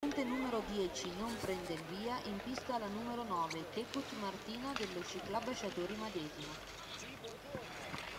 Ponte numero 10 non prende il via in pista la numero 9 Teccut Martina dello Sci Club Sciatori Madesimo.